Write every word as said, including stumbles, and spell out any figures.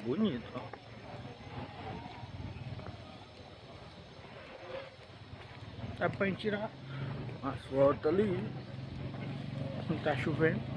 Bonito, ó. Dá pra gente tirar as fotos ali. Não tá chovendo.